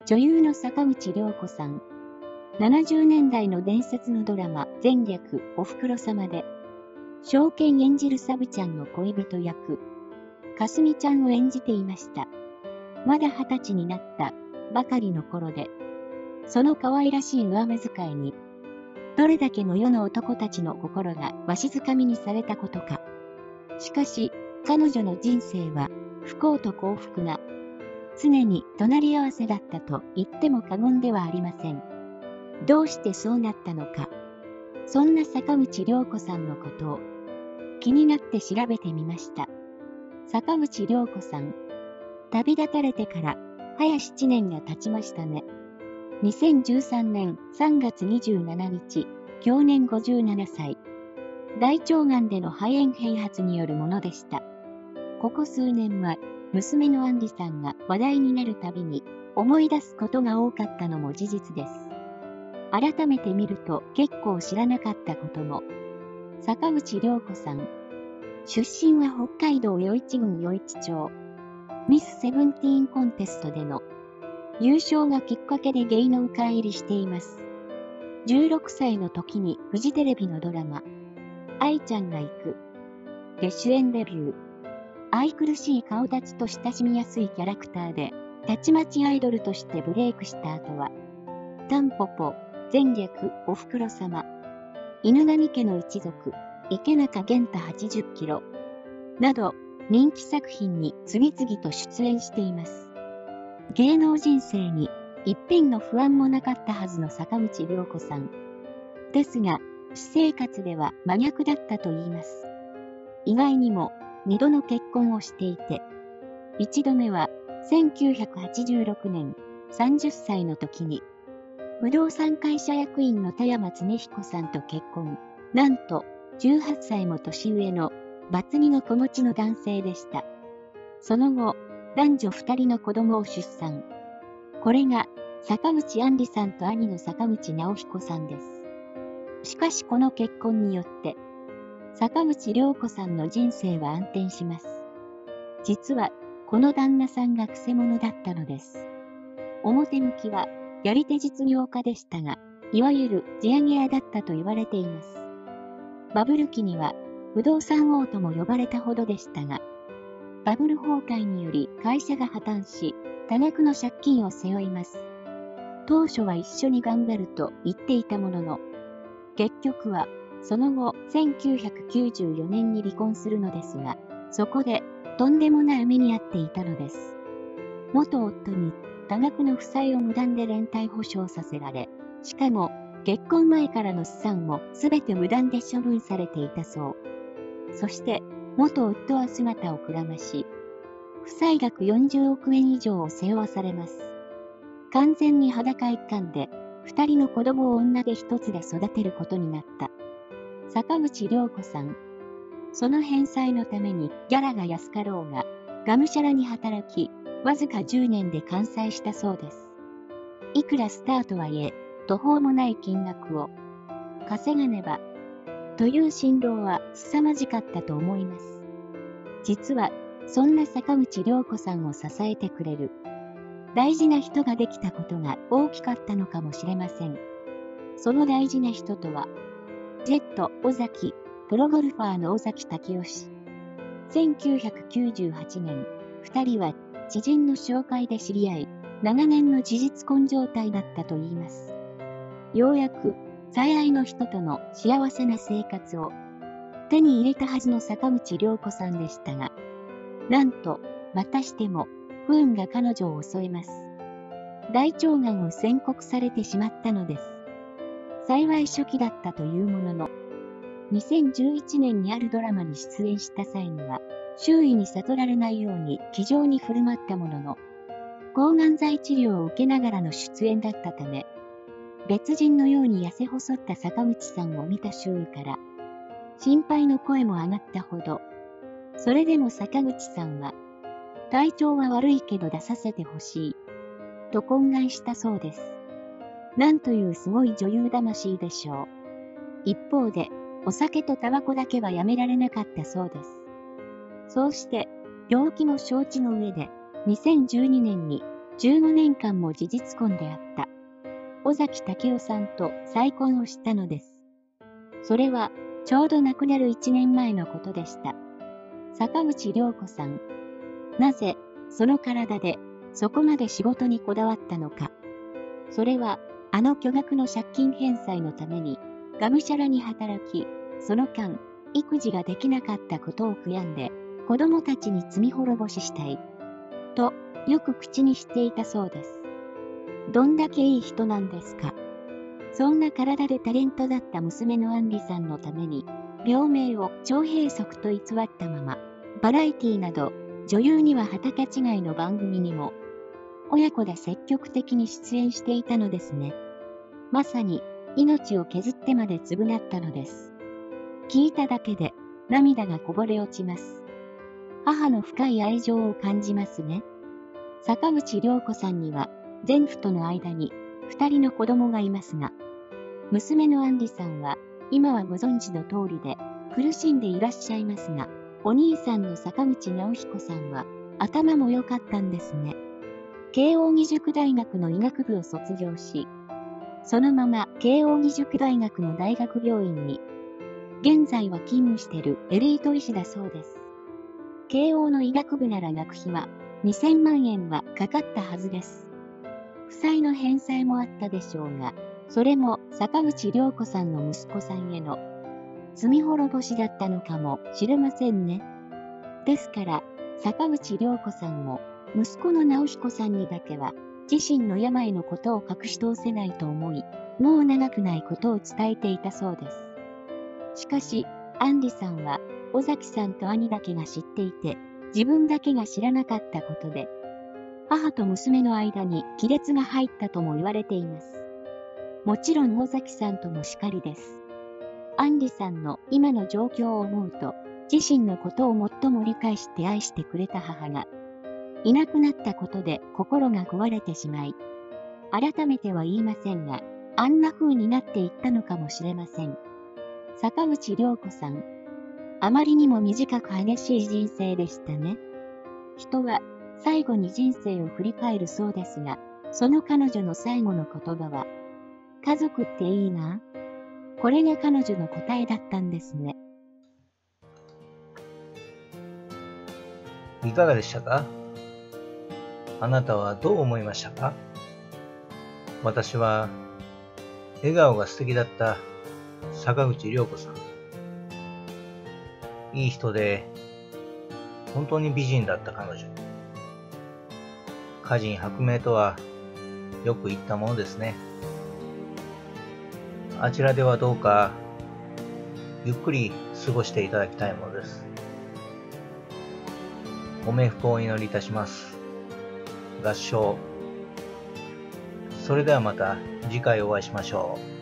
女優の坂口涼子さん。70年代の伝説のドラマ、前略おふくろ様で、正健演じるサブちゃんの恋人役、かすみちゃんを演じていました。まだ20歳になったばかりの頃で、その可愛らしい上目遣いに、どれだけの世の男たちの心がわしづかみにされたことか。しかし、彼女の人生は不幸と幸福が常に隣り合わせだったと言っても過言ではありません。どうしてそうなったのか。そんな坂口涼子さんのことを気になって調べてみました。坂口涼子さん。旅立たれてから早7年が経ちましたね。2013年3月27日、享年57歳。大腸がんでの肺炎併発によるものでした。ここ数年は、娘の杏里さんが話題になるたびに思い出すことが多かったのも事実です。改めて見ると結構知らなかったことも。坂口涼子さん。出身は北海道余市郡余市町。ミスセブンティーンコンテストでの優勝がきっかけで芸能界入りしています。16歳の時にフジテレビのドラマ、愛ちゃんが行くで主演デビュー。愛くるしい顔立ちと親しみやすいキャラクターで、たちまちアイドルとしてブレイクした後は、タンポポ、前略おふくろ様、犬神家の一族、池中玄太80キロ、など人気作品に次々と出演しています。芸能人生に一片の不安もなかったはずの坂口涼子さん。ですが、私生活では真逆だったと言います。意外にも2度の結婚をしていて、1度目は1986年30歳の時に、不動産会社役員の田山恒彦さんと結婚。なんと18歳も年上のバツ2の子持ちの男性でした。その後、男女2人の子供を出産。これが坂口杏里さんと兄の坂口直彦さんです。しかしこの結婚によって、坂口涼子さんの人生は暗転します。実は、この旦那さんがくせ者だったのです。表向きは、やり手実業家でしたが、いわゆる地上げ屋だったと言われています。バブル期には、不動産王とも呼ばれたほどでしたが、バブル崩壊により会社が破綻し、多額の借金を背負います。当初は一緒に頑張ると言っていたものの、結局は、その後、1994年に離婚するのですが、そこで、とんでもない目に遭っていたのです。元夫に、多額の負債を無断で連帯保証させられ、しかも、結婚前からの資産もすべて無断で処分されていたそう。そして、元夫は姿をくらまし、負債額40億円以上を背負わされます。完全に裸一貫で、2人の子供を女手一つで育てることになった。坂口涼子さん。その返済のためにギャラが安かろうが、がむしゃらに働き、わずか10年で完済したそうです。いくらスターとはいえ、途方もない金額を稼がねば、という心労は凄まじかったと思います。実は、そんな坂口涼子さんを支えてくれる、大事な人ができたことが大きかったのかもしれません。その大事な人とは、ジェット尾崎、プロゴルファーの尾崎武義。1998年、2人は知人の紹介で知り合い、長年の事実婚状態だったといいます。ようやく最愛の人との幸せな生活を手に入れたはずの坂口涼子さんでしたが、なんとまたしても不運が彼女を襲います。大腸がんを宣告されてしまったのです。幸い初期だったというものの、2011年にあるドラマに出演した際には、周囲に悟られないように気丈に振る舞ったものの、抗がん剤治療を受けながらの出演だったため、別人のように痩せ細った坂口さんを見た周囲から、心配の声も上がったほど、それでも坂口さんは、体調は悪いけど出させてほしい、と懇願したそうです。なんというすごい女優魂でしょう。一方で、お酒とタバコだけはやめられなかったそうです。そうして、病気も承知の上で、2012年に 15年間も事実婚であった尾崎武夫さんと再婚をしたのです。それはちょうど亡くなる1年前のことでした。坂口良子さん。なぜその体でそこまで仕事にこだわったのか。それはあの巨額の借金返済のためにがむしゃらに働き、その間育児ができなかったことを悔やんで子供たちに罪滅ぼししたいとよく口にしていたそうです。どんだけいい人なんですか。そんな体でタレントだった娘の杏里さんのために病名を腸閉塞と偽ったままバラエティなど女優には畑違いの番組にも親子で積極的に出演していたのですね。まさに命を削ってまで償ったのです。聞いただけで涙がこぼれ落ちます。母の深い愛情を感じますね。坂口良子さんには前夫との間に2人の子供がいますが、娘の杏里さんは今はご存知の通りで苦しんでいらっしゃいますが、お兄さんの坂口直彦さんは頭も良かったんですね。慶應義塾大学の医学部を卒業し、そのまま慶應義塾大学の大学病院に、現在は勤務しているエリート医師だそうです。慶応の医学部なら学費は2000万円はかかったはずです。負債の返済もあったでしょうが、それも坂口良子さんの息子さんへの罪滅ぼしだったのかもしれませんね。ですから、坂口良子さんも息子の直彦さんにだけは自身の病のことを隠し通せないと思い、もう長くないことを伝えていたそうです。しかし、杏里さんは尾崎さんと兄だけが知っていて、自分だけが知らなかったことで、母と娘の間に亀裂が入ったとも言われています。もちろん尾崎さんともしかりです。杏里さんの今の状況を思うと、自身のことを最も理解して愛してくれた母が、いなくなったことで心が壊れてしまい、改めては言いませんが、あんな風になっていったのかもしれません。坂口良子さん、あまりにも短く激しい人生でしたね。人は最後に人生を振り返るそうですが、その彼女の最後の言葉は、家族っていいな。これが彼女の答えだったんですね。 いかがでしたか？あなたはどう思いましたか？私は笑顔が素敵だった坂口良子さん。いい人で本当に美人だった彼女。歌人薄命とはよく言ったものですね。あちらではどうかゆっくり過ごしていただきたいものです。ご冥福をお祈りいたします。合唱。それではまた次回お会いしましょう。